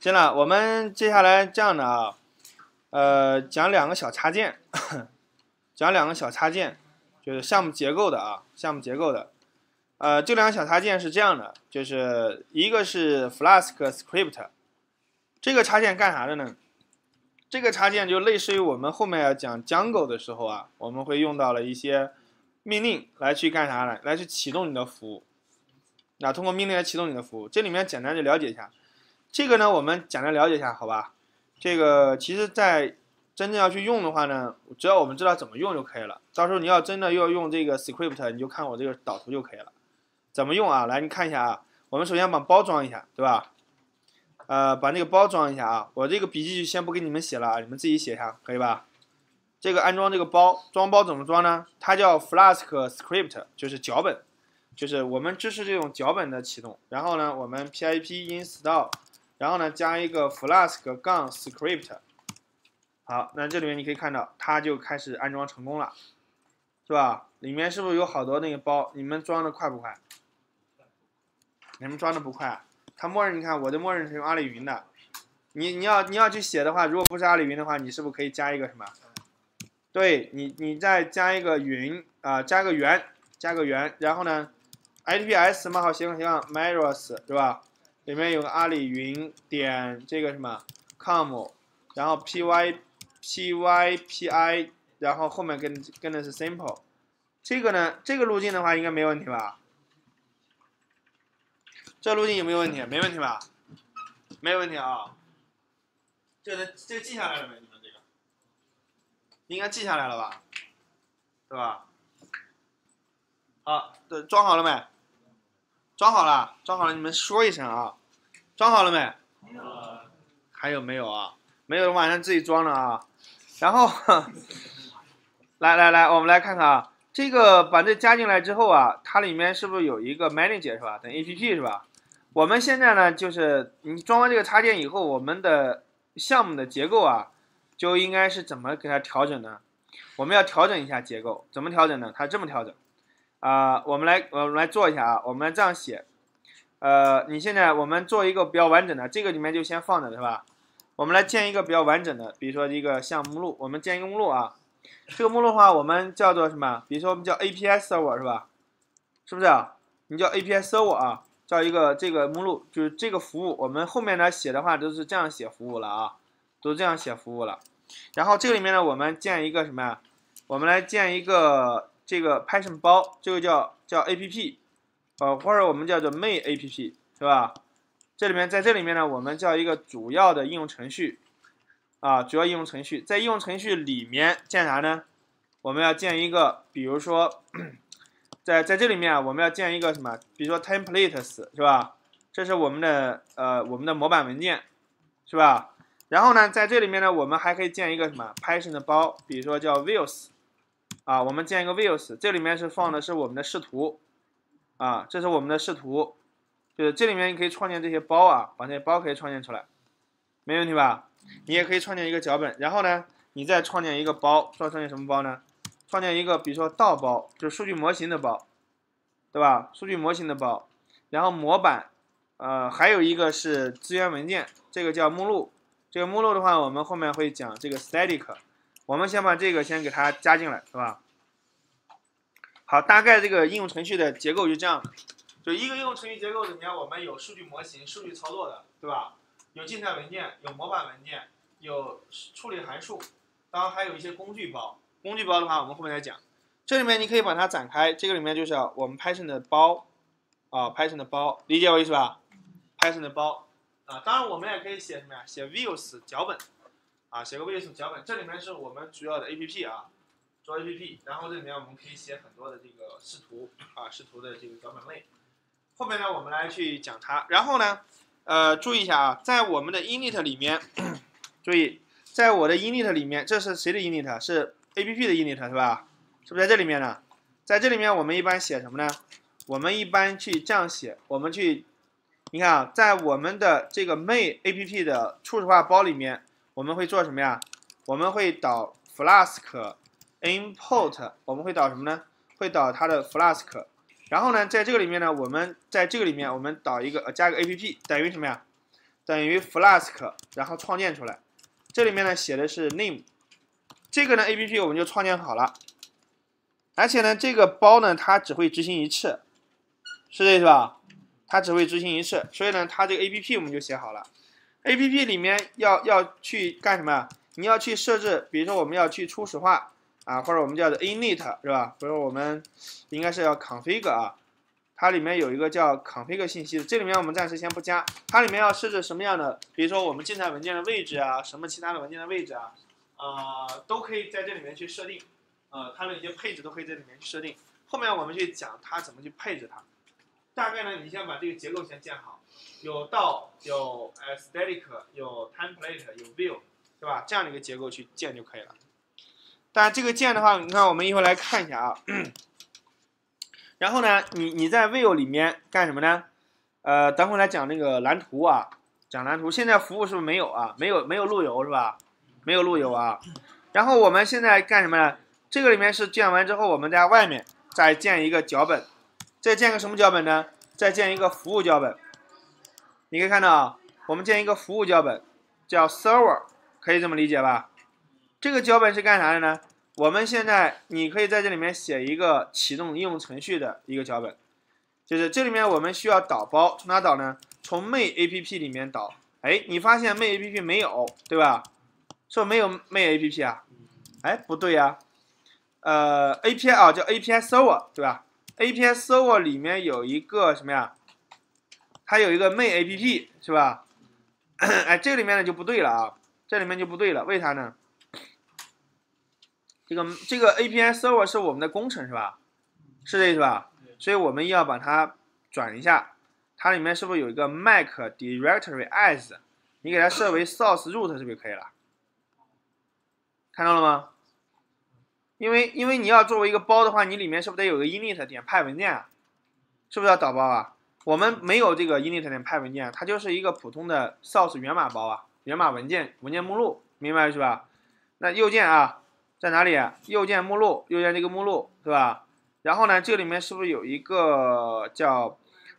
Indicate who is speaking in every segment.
Speaker 1: 行了，我们接下来这样的啊，讲两个小插件，讲两个小插件，就是项目结构的啊，项目结构的。这两个小插件是这样的，就是一个是 Flask Script， 这个插件干啥的呢？这个插件就类似于我们后面要讲 Django 的时候啊，我们会用到了一些命令来去干啥呢？来去启动你的服务。那通过命令来启动你的服务，这里面简单的了解一下。这个呢，我们简单了解一下，好吧？这个其实，在真正要去用的话呢，只要我们知道怎么用就可以了。到时候你要真的要用这个 script， 你就看我这个导图就可以了。怎么用啊？来，你看一下啊。我们首先把包装一下，对吧？把那个包装一下啊。我这个笔记就先不给你们写了啊，你们自己写一下，可以吧？这个安装这个包，装包怎么装呢？它叫 Flask Script， 就是脚本，就是我们支持这种脚本的启动。然后呢，我们 pip install。然后呢，加一个 Flask 杠 Script， 好，那这里面你可以看到，它就开始安装成功了，是吧？里面是不是有好多那个包？你们装的快不快？你们装的不快，它默认你看我的默认是用阿里云的，你要去写的话，如果不是阿里云的话，你是不是可以加一个什么？对你再加一个云啊、加个圆，然后呢 ，IDPS 冒号斜杠斜杠 Meros 是吧？里面有个阿里云点这个什么 com， 然后 pypi， 然后后面跟的是 simple， 这个呢，这个路径的话应该没问题吧？这路径有没有问题？没问题吧？没有问题啊。这个记下来了没？你们这个应该记下来了吧？对吧？好，对，装好了没？装好了，你们说一声啊。装好了没？还有没有啊？没有，晚上自己装了啊。然后，来，我们来看看啊，这个把这加进来之后啊，它里面是不是有一个 manager 是吧？等 app 是吧？我们现在呢，就是你装完这个插件以后，我们的项目的结构啊，就应该是怎么给它调整呢？我们要调整一下结构，怎么调整呢？它这么调整啊、我们来做一下啊，我们这样写。你现在我们做一个比较完整的，这个里面就先放着是吧？我们来建一个比较完整的，比如说一个项目目录，我们建一个目录啊。这个目录的话，我们叫做什么？比如说我们叫 API Server 是吧？是不是啊？你叫 API Server 啊，叫一个这个目录，就是这个服务。我们后面呢写的话都是这样写服务了啊，都是这样写服务了。然后这个里面呢，我们建一个什么呀？我们来建一个这个 Python 包，这个叫 app。或者我们叫做 main app 是吧？在这里面呢，我们叫一个主要的应用程序啊，主要应用程序，在应用程序里面建啥呢？我们要建一个，比如说，在这里面啊，我们要建一个什么？比如说 templates 是吧？这是我们的模板文件是吧？然后呢，在这里面呢，我们还可以建一个什么 Python 的包，比如说叫 views 啊，我们建一个 views， 这里面是放的是我们的视图。啊，这是我们的视图，就是这里面你可以创建这些包啊，把这些包可以创建出来，没问题吧？你也可以创建一个脚本，然后呢，你再创建一个包，创建什么包呢？创建一个比如说道包，就是数据模型的包，对吧？数据模型的包，然后模板，还有一个是资源文件，这个叫目录。这个目录的话，我们后面会讲这个 static， 我们先把这个先给它加进来，是吧？好，大概这个应用程序的结构就这样的，就一个应用程序结构里面，我们有数据模型、数据操作的，对吧？有静态文件，有模板文件，有处理函数，当然还有一些工具包。工具包的话，我们后面再讲。这里面你可以把它展开，这个里面就是我们 Python 的包啊 ，Python 的包，理解我意思吧 ？Python 的包啊，当然我们也可以写什么呀？写 views 脚本啊，写个 views 脚本，这里面是我们主要的 APP 啊。做 APP， 然后这里面我们可以写很多的这个视图啊，视图的这个脚本类。后面呢，我们来去讲它。然后呢，注意一下啊，在我们的 init 里面，注意，在我的 init 里面，这是谁的 init？ 是 APP 的 init 是吧？是不是在这里面呢？在这里面我们一般写什么呢？我们一般去这样写，我们去，你看啊，在我们的这个 main APP 的初始化包里面，我们会做什么呀？我们会导 Flask。import 我们会导什么呢？会导它的 Flask， 然后呢，在这个里面呢，我们在这个里面我们导一个加一个 app等于什么呀？ 等于 Flask， 然后创建出来。这里面呢写的是 name， 这个呢 APP 我们就创建好了，而且呢这个包呢它只会执行一次，是这是吧？它只会执行一次，所以呢它这个 APP 我们就写好了。APP 里面要去干什么？你要去设置，比如说我们要去初始化啊，或者我们叫做 init 是吧？比如说我们应该是要 config 啊，它里面有一个叫 config 信息，这里面我们暂时先不加。它里面要设置什么样的？比如说我们静态文件的位置啊，什么其他的文件的位置啊，都可以在这里面去设定。它的一些配置都可以在里面去设定。后面我们去讲它怎么去配置它。大概呢，你先把这个结构先建好，有 DAO， 有 aesthetic， 有 template， 有 view， 对吧？这样的一个结构去建就可以了。但这个建的话，你看我们一会儿来看一下啊。然后呢，你在 view 里面干什么呢？等会儿来讲那个蓝图啊，讲蓝图。现在服务是不是没有啊？没有路由是吧？没有路由啊。然后我们现在干什么呢？这个里面是建完之后，我们在外面再建一个脚本。再建个什么脚本呢？再建一个服务脚本。你可以看到啊，我们建一个服务脚本，叫 server， 可以这么理解吧？这个脚本是干啥的呢？我们现在你可以在这里面写一个启动应用程序的一个脚本，就是这里面我们需要导包，从哪导呢？从 main APP 里面导。哎，你发现 main APP 没有，对吧？是不是没有 main APP 啊？哎，不对呀。API 啊，叫 API server， 对吧？API server 里面有一个什么呀？它有一个 main APP 是吧？哎，这里面呢就不对了啊，这里面就不对了，为啥呢？这个 API server 是我们的工程是吧？是这意思吧？所以我们要把它转一下，它里面是不是有一个 Mac directory as？ 你给它设为 source root 是不是就可以了？看到了吗？因为你要作为一个包的话，你里面是不是得有个 init 点派文件啊？是不是要导包啊？我们没有这个 init 点派文件，它就是一个普通的 source 源码包啊，源码文件目录，明白是吧？那右键啊，在哪里？右键目录，右键这个目录，对吧？然后呢，这里面是不是有一个叫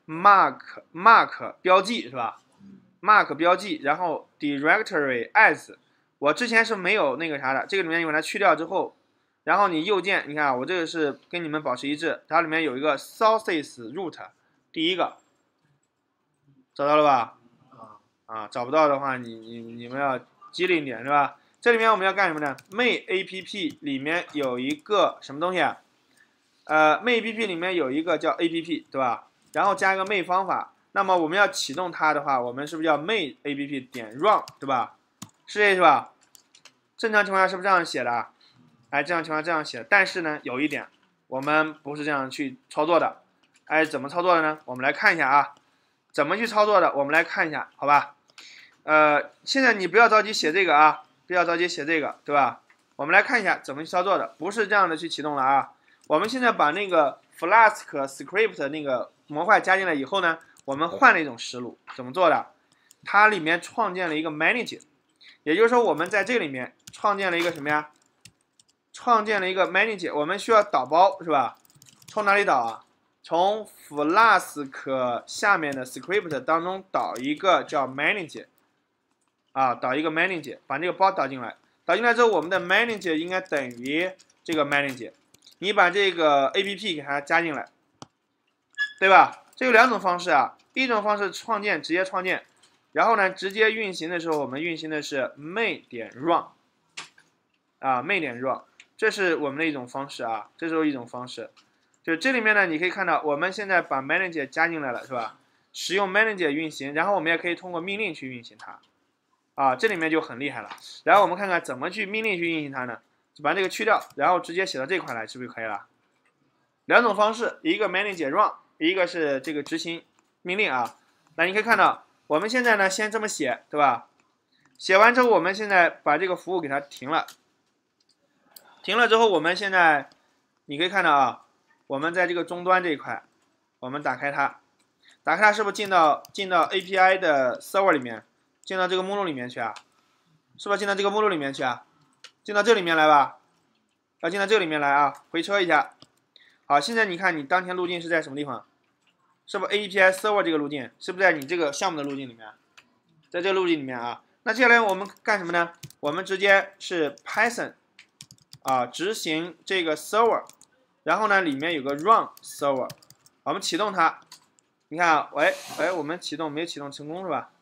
Speaker 1: mark 标记是吧 ？mark 标记，然后 directory as， 我之前是没有那个啥的，这个里面你把它去掉之后。然后你右键，你看啊，我这个是跟你们保持一致，它里面有一个 sources root， 第一个，找到了吧？啊，找不到的话，你们要机灵点是吧？这里面我们要干什么呢 ？main APP 里面有一个什么东西啊？main APP 里面有一个叫 APP， 对吧？然后加一个 main 方法，那么我们要启动它的话，我们是不是要 main APP 点 run， 对吧？是这是吧？正常情况下是不是这样写的？哎，这样情况这样写，但是呢，有一点，我们不是这样去操作的。哎，怎么操作的呢？我们来看一下啊，怎么去操作的？我们来看一下，好吧？现在你不要着急写这个啊，不要着急写这个，对吧？我们来看一下怎么去操作的，不是这样的去启动了啊。我们现在把那个 Flask script 那个模块加进来以后呢，我们换了一种思路，怎么做的？它里面创建了一个 manage， 也就是说我们在这里面创建了一个什么呀？创建了一个 manage， 我们需要导包是吧？从哪里导啊？从 Flask 下面的 script 当中导一个叫 manage， 啊，导一个 manage， 把这个包导进来。导进来之后，我们的 manage 应该等于这个 manage， 你把这个 app 给它加进来，对吧？这有两种方式啊，一种方式创建直接创建，然后呢直接运行的时候，我们运行的是 main 点 run， 啊 main 点 run。这是我们的一种方式啊，这是一种方式，就是这里面呢，你可以看到我们现在把 manager 加进来了，是吧？使用 manager 运行，然后我们也可以通过命令去运行它，啊，这里面就很厉害了。然后我们看看怎么去命令去运行它呢？就把这个去掉，然后直接写到这块来，是不是就可以了？两种方式，一个 manager run， 一个是这个执行命令啊。那你可以看到，我们现在呢先这么写，对吧？写完之后，我们现在把这个服务给它停了。停了之后，我们现在你可以看到啊，我们在这个终端这一块，我们打开它，打开它是不是进到 API 的 server 里面，进到这个目录里面去啊？是不是进到这个目录里面去啊？进到这里面来吧，要进到这里面来啊，回车一下。好，现在你看你当前路径是在什么地方？是不是 API server 这个路径？是不是在你这个项目的路径里面？ 在这个路径里面啊。那接下来我们干什么呢？我们直接是 Python 啊，执行这个 server， 然后呢里面有个 run server， 我们启动它。你看啊，我们启动没有启动成功是吧？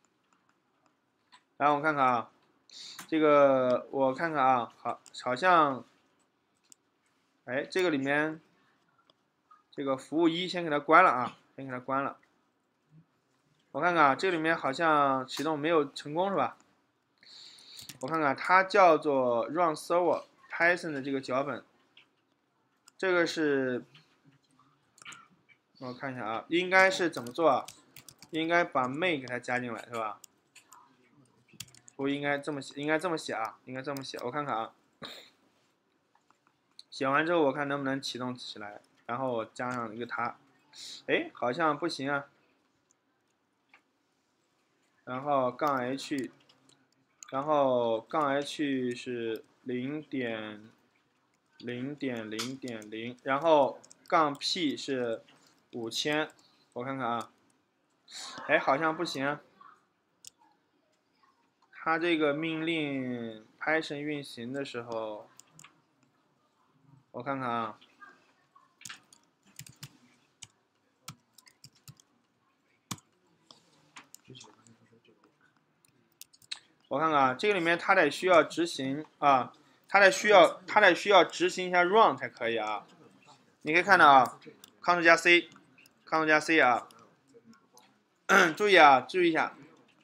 Speaker 1: 然后我看看啊，这个我看看啊，好像，这个里面这个服务1先给它关了啊，先给它关了。我看看啊，这个里面好像启动没有成功是吧？我看看，它叫做 run server Python 的这个脚本，这个是，我看一下啊，应该是怎么做啊？应该把 main 给它加进来是吧？不应该这么写，应该这么写啊，应该这么写。我看看啊，写完之后我看能不能启动起来，然后加上一个它，好像不行啊。然后杠 h， 然后杠 h 是0.0.0.0，然后杠 p 是5000，我看看啊，好像不行啊。它这个命令 Python 运行的时候，我看看啊，我看看啊，这个里面它得需要执行啊，它得需要执行一下 run 才可以啊。你可以看到啊 ，Ctrl 加 C，Ctrl 加 C 啊，注意啊，注意一下。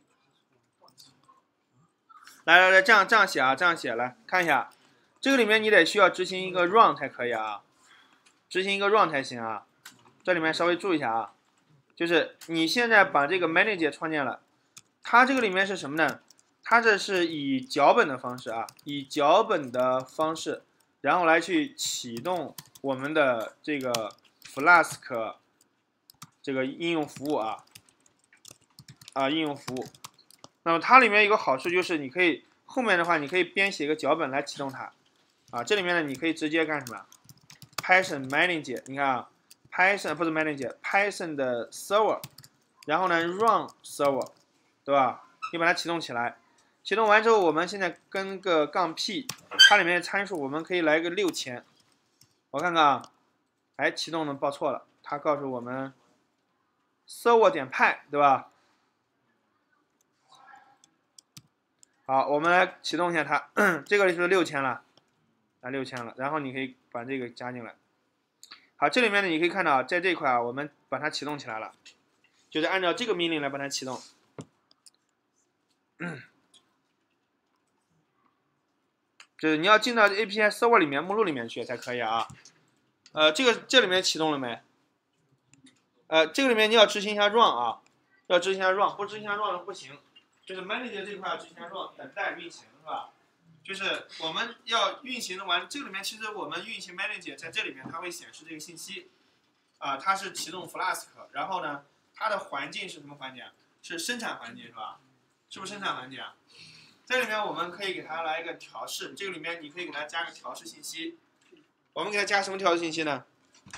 Speaker 1: 来，这样写啊，这样写，来看一下，这个里面你得需要执行一个 run 才可以啊，执行一个 run 才行啊。这里面稍微注意一下啊，就是你现在把这个 manager 创建了，它这个里面是什么呢？它这是以脚本的方式啊，以脚本的方式，然后来去启动我们的这个 Flask 这个应用服务啊，应用服务。那么它里面有个好处就是你可以后面的话你可以编写一个脚本来启动它，这里面呢你可以直接干什么 ？Python manager， 你看啊 ，Python 不是 manager，Python 的 server， 然后呢 run server， 对吧？你把它启动起来。启动完之后，我们现在跟个杠 p， 它里面的参数我们可以来个6000。我看看啊，启动呢报错了，它告诉我们 server.py， 对吧？好，我们来启动一下它，这个是6000了，6000了。然后你可以把这个加进来。好，这里面呢你可以看到，在这一块啊，我们把它启动起来了，就是按照这个命令来把它启动。就是你要进到 API server 里面目录里面去才可以啊。这里面启动了没？这个里面你要执行一下 run 啊，要执行一下 run， 不执行一下 run 不行。就是 manager 这块要执行一下 run， 等待运行是吧？就是我们要运行的完，这个里面其实我们运行 manager 在这里面它会显示这个信息，它是启动 Flask， 然后呢，它的环境是什么环境？是生产环境是吧？是不是生产环境啊？这里面我们可以给它来一个调试，这个里面你可以给它加个调试信息。我们给它加什么调试信息呢？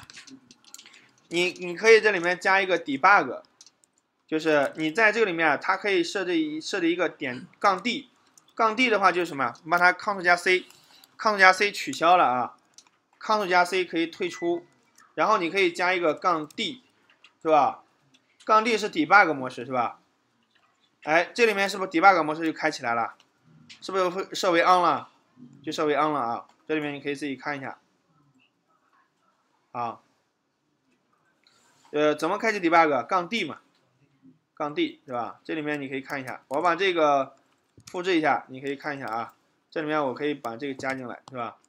Speaker 1: 你可以这里面加一个 debug， 就是你在这个里面它可以设置一个杠 D， 杠 D 的话就是什么？把它 Ctrl 加 C，Ctrl 加 C 取消了啊 ，Ctrl 加 C 可以退出，然后你可以加一个杠 D， 是吧？杠 D 是 debug 模式是吧？这里面是不是 debug 模式就开起来了？是不是会设为 on 了？就设为 on 了啊！这里面你可以自己看一下。怎么开启 debug？ 杠 D 嘛，杠 D 是吧？这里面你可以看一下，我把这个复制一下，你可以看一下啊。这里面我可以把这个加进来，是吧？